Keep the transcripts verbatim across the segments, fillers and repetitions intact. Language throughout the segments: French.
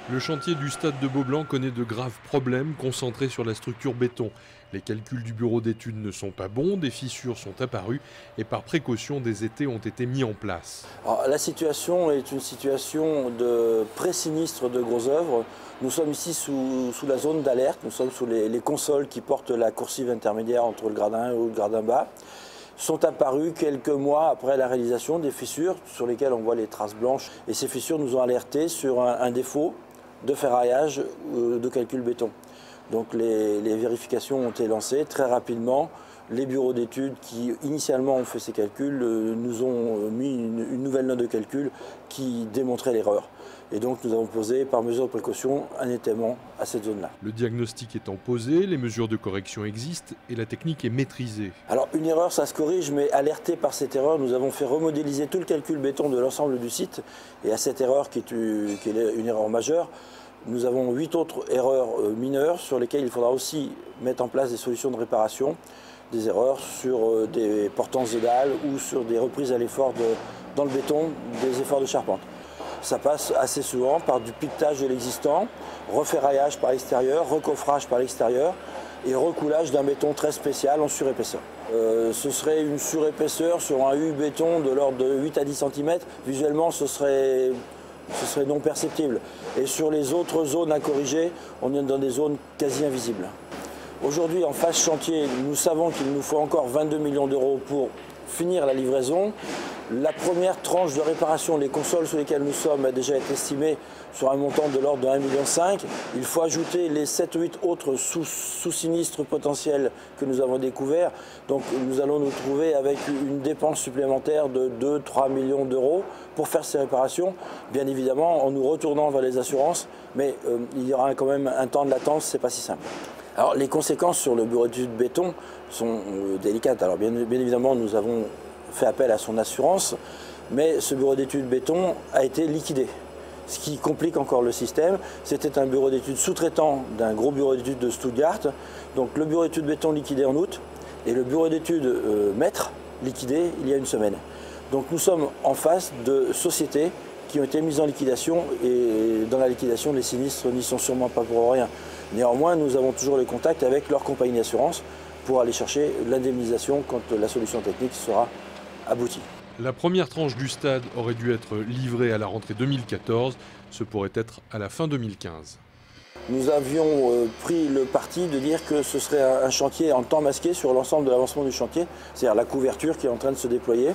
Le chantier du stade de Beaublanc connaît de graves problèmes concentrés sur la structure béton. Les calculs du bureau d'études ne sont pas bons, des fissures sont apparues et par précaution des étais ont été mis en place. Alors, la situation est une situation de pré-sinistre de gros œuvres. Nous sommes ici sous, sous la zone d'alerte, nous sommes sous les, les consoles qui portent la coursive intermédiaire entre le gradin haut et le gradin bas. Sont apparues quelques mois après la réalisation des fissures sur lesquelles on voit les traces blanches. Et ces fissures nous ont alertés sur un, un défaut de ferraillage euh, de calcul béton. Donc les, les vérifications ont été lancées très rapidement. Les bureaux d'études qui initialement ont fait ces calculs euh, nous ont mis une, une nouvelle note de calcul qui démontrait l'erreur. Et donc nous avons posé par mesure de précaution un étaiement à cette zone-là. Le diagnostic étant posé, les mesures de correction existent et la technique est maîtrisée. Alors une erreur ça se corrige, mais alerté par cette erreur, nous avons fait remodéliser tout le calcul béton de l'ensemble du site. Et à cette erreur qui est une erreur majeure, nous avons huit autres erreurs mineures sur lesquelles il faudra aussi mettre en place des solutions de réparation. Des erreurs sur des portances de dalles ou sur des reprises à l'effort de, dans le béton, des efforts de charpente. Ça passe assez souvent par du piquetage de l'existant, referraillage par l'extérieur, recoffrage par l'extérieur et recoulage d'un béton très spécial en surépaisseur. Euh, ce serait une surépaisseur sur un U béton de l'ordre de huit à dix centimètres. Visuellement, ce serait, ce serait non perceptible. Et sur les autres zones à corriger, on est dans des zones quasi invisibles. Aujourd'hui, en phase chantier, nous savons qu'il nous faut encore vingt-deux millions d'euros pour finir la livraison. La première tranche de réparation, les consoles sur lesquelles nous sommes, a déjà été estimée sur un montant de l'ordre de un virgule cinq million. Il faut ajouter les sept ou huit autres sous-sinistres potentiels que nous avons découverts. Donc nous allons nous trouver avec une dépense supplémentaire de deux à trois millions d'euros pour faire ces réparations. Bien évidemment, en nous retournant vers les assurances, mais euh, il y aura quand même un temps de latence, c'est pas si simple. Alors les conséquences sur le bureau d'études béton sont euh, délicates. Alors bien, bien évidemment, nous avons fait appel à son assurance, mais ce bureau d'études béton a été liquidé. Ce qui complique encore le système. C'était un bureau d'études sous-traitant d'un gros bureau d'études de Stuttgart. Donc le bureau d'études béton liquidé en août et le bureau d'études euh, maître liquidé il y a une semaine. Donc nous sommes en face de sociétés qui ont été mises en liquidation et dans la liquidation, les sinistres n'y sont sûrement pas pour rien. Néanmoins, nous avons toujours les contacts avec leur compagnie d'assurance pour aller chercher l'indemnisation quand la solution technique sera aboutie. La première tranche du stade aurait dû être livrée à la rentrée deux mille quatorze, ce pourrait être à la fin deux mille quinze. Nous avions euh, pris le parti de dire que ce serait un chantier en temps masqué sur l'ensemble de l'avancement du chantier, c'est-à-dire la couverture qui est en train de se déployer.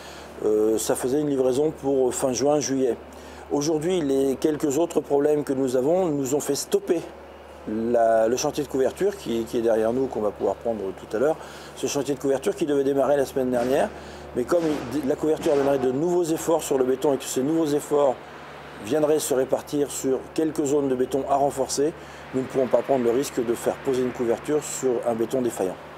Euh, ça faisait une livraison pour fin juin, juillet. Aujourd'hui, les quelques autres problèmes que nous avons nous ont fait stopper La, le chantier de couverture qui, qui est derrière nous, qu'on va pouvoir prendre tout à l'heure. Ce chantier de couverture qui devait démarrer la semaine dernière, mais comme la couverture amènerait de nouveaux efforts sur le béton et que ces nouveaux efforts viendraient se répartir sur quelques zones de béton à renforcer, nous ne pouvons pas prendre le risque de faire poser une couverture sur un béton défaillant.